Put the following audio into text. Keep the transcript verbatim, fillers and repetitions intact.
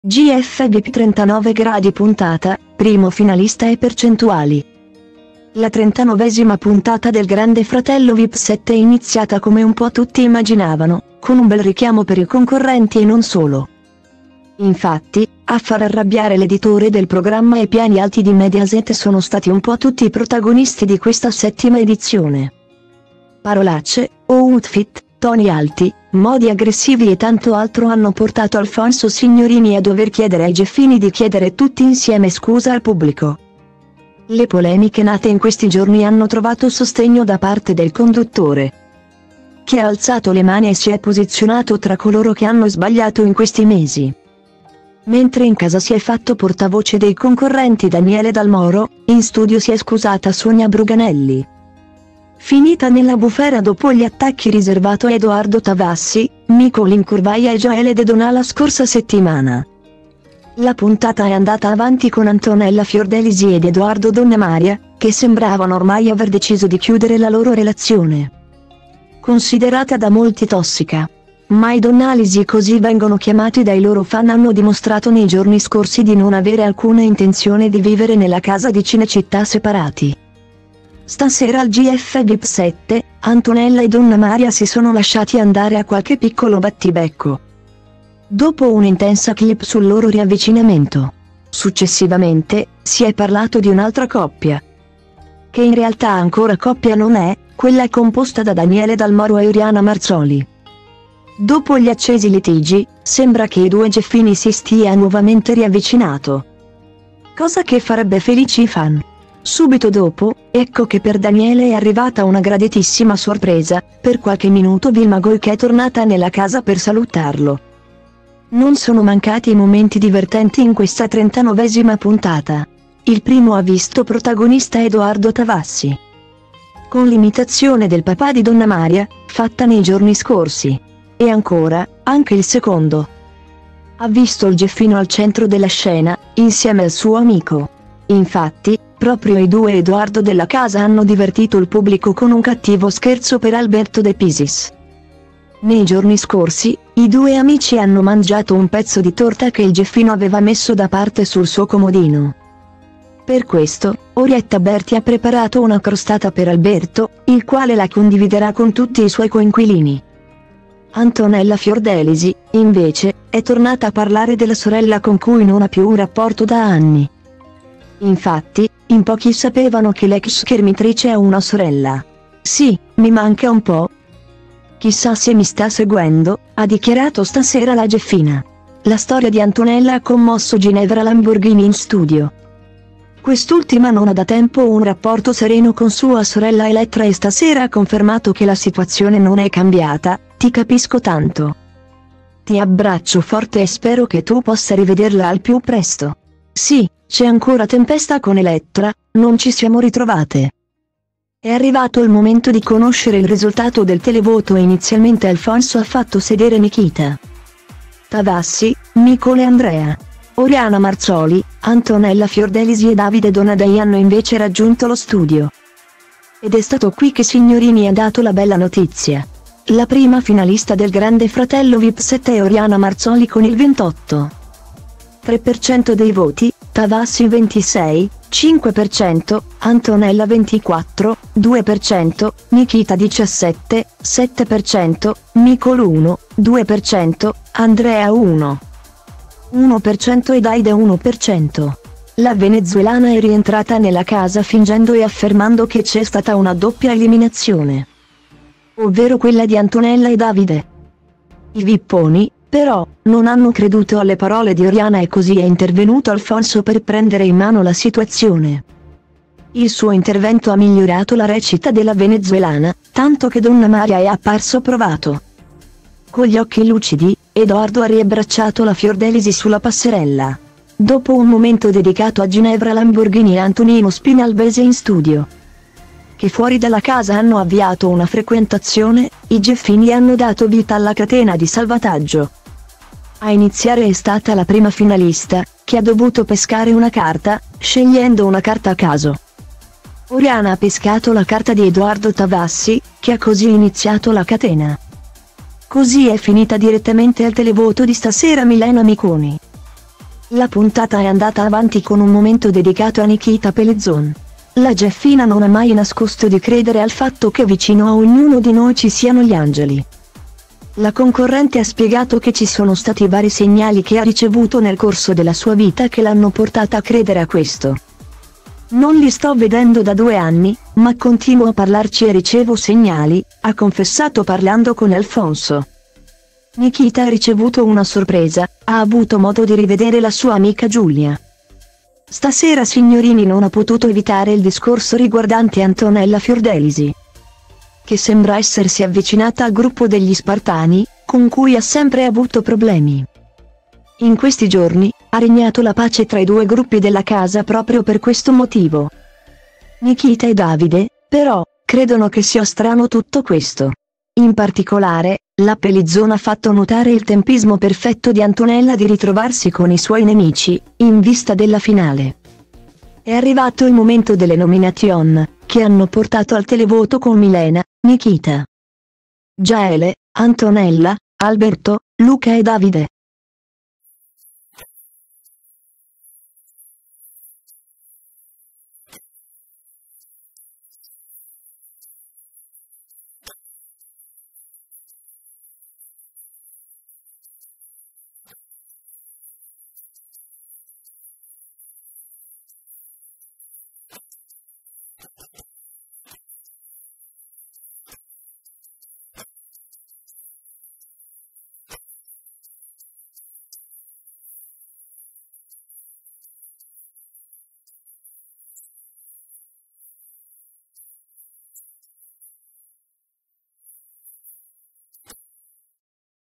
G F V P trentanove gradi puntata, primo finalista e percentuali. La trentanovesima puntata del Grande Fratello V I P sette è iniziata come un po' tutti immaginavano, con un bel richiamo per i concorrenti e non solo. Infatti, a far arrabbiare l'editore del programma e i piani alti di Mediaset sono stati un po' tutti i protagonisti di questa settima edizione. Parolacce, outfit, toni alti, modi aggressivi e tanto altro hanno portato Alfonso Signorini a dover chiedere ai Geffini di chiedere tutti insieme scusa al pubblico. Le polemiche nate in questi giorni hanno trovato sostegno da parte del conduttore, che ha alzato le mani e si è posizionato tra coloro che hanno sbagliato in questi mesi. Mentre in casa si è fatto portavoce dei concorrenti Daniele Dal Moro, in studio si è scusata Sonia Bruganelli. Finita nella bufera dopo gli attacchi riservato a Edoardo Tavassi, Micolin Curvaia e Joele De Donà la scorsa settimana. La puntata è andata avanti con Antonella Fiordelisi ed Edoardo Donnamaria, che sembravano ormai aver deciso di chiudere la loro relazione. Considerata da molti tossica, ma i Donnalisi, così vengono chiamati dai loro fan, hanno dimostrato nei giorni scorsi di non avere alcuna intenzione di vivere nella casa di Cinecittà separati. Stasera al G F V P sette, Antonella e Donnamaria si sono lasciati andare a qualche piccolo battibecco, dopo un'intensa clip sul loro riavvicinamento. Successivamente, si è parlato di un'altra coppia, che in realtà ancora coppia non è, quella composta da Daniele Dal Moro e Oriana Marzoli. Dopo gli accesi litigi, sembra che i due Geffini si stia nuovamente riavvicinato, cosa che farebbe felici i fan. Subito dopo, ecco che per Daniele è arrivata una graditissima sorpresa: per qualche minuto Vilma Goike è tornata nella casa per salutarlo. Non sono mancati i momenti divertenti in questa trentanovesima puntata. Il primo ha visto protagonista Edoardo Tavassi, con l'imitazione del papà di Donnamaria, fatta nei giorni scorsi. E ancora, anche il secondo ha visto il Geffino al centro della scena, insieme al suo amico. Infatti, proprio i due Edoardo della casa hanno divertito il pubblico con un cattivo scherzo per Alberto De Pisis. Nei giorni scorsi, i due amici hanno mangiato un pezzo di torta che il Geffino aveva messo da parte sul suo comodino. Per questo, Orietta Berti ha preparato una crostata per Alberto, il quale la condividerà con tutti i suoi coinquilini. Antonella Fiordelisi, invece, è tornata a parlare della sorella con cui non ha più un rapporto da anni. Infatti, in pochi sapevano che l'ex schermitrice ha una sorella. Sì, mi manca un po'. Chissà se mi sta seguendo, ha dichiarato stasera la Geffina. La storia di Antonella ha commosso Ginevra Lamborghini in studio. Quest'ultima non ha da tempo un rapporto sereno con sua sorella Elettra e stasera ha confermato che la situazione non è cambiata. Ti capisco tanto. Ti abbraccio forte e spero che tu possa rivederla al più presto. Sì, c'è ancora tempesta con Elettra, non ci siamo ritrovate. È arrivato il momento di conoscere il risultato del televoto e inizialmente Alfonso ha fatto sedere Nikita, Tavassi, Nicole e Andrea. Oriana Marzoli, Antonella Fiordelisi e Davide Donadei hanno invece raggiunto lo studio. Ed è stato qui che Signorini ha dato la bella notizia. La prima finalista del Grande Fratello V I P sette è Oriana Marzoli con il ventotto virgola tre per cento dei voti, Tavassi ventisei virgola cinque per cento, Antonella ventiquattro virgola due per cento, Nikita diciassette virgola sette per cento, Nicole uno virgola due per cento, Andrea uno virgola uno per cento e Daide uno per cento. La venezuelana è rientrata nella casa fingendo e affermando che c'è stata una doppia eliminazione, ovvero quella di Antonella e Davide. I vipponi, però, non hanno creduto alle parole di Oriana e così è intervenuto Alfonso per prendere in mano la situazione. Il suo intervento ha migliorato la recita della venezuelana, tanto che Donnamaria è apparso provato. Con gli occhi lucidi, Edoardo ha riabbracciato la Fiordelisi sulla passerella. Dopo un momento dedicato a Ginevra Lamborghini e Antonino Spinalbese in studio, che fuori dalla casa hanno avviato una frequentazione, i Geffini hanno dato vita alla catena di salvataggio. A iniziare è stata la prima finalista, che ha dovuto pescare una carta, scegliendo una carta a caso. Oriana ha pescato la carta di Edoardo Tavassi, che ha così iniziato la catena. Così è finita direttamente al televoto di stasera Milena Miconi. La puntata è andata avanti con un momento dedicato a Nikita Pellezzon. La Jeffina non ha mai nascosto di credere al fatto che vicino a ognuno di noi ci siano gli angeli. La concorrente ha spiegato che ci sono stati vari segnali che ha ricevuto nel corso della sua vita che l'hanno portata a credere a questo. Non li sto vedendo da due anni, ma continuo a parlarci e ricevo segnali, ha confessato parlando con Alfonso. Nikita ha ricevuto una sorpresa, ha avuto modo di rivedere la sua amica Giulia. Stasera Signorini non ha potuto evitare il discorso riguardante Antonella Fiordelisi, che sembra essersi avvicinata al gruppo degli Spartani, con cui ha sempre avuto problemi. In questi giorni, ha regnato la pace tra i due gruppi della casa proprio per questo motivo. Nikita e Davide, però, credono che sia strano tutto questo. In particolare, la Pellezzon ha fatto notare il tempismo perfetto di Antonella di ritrovarsi con i suoi nemici, in vista della finale. È arrivato il momento delle nomination, che hanno portato al televoto con Milena, Nikita, Gaele, Antonella, Alberto, Luca e Davide.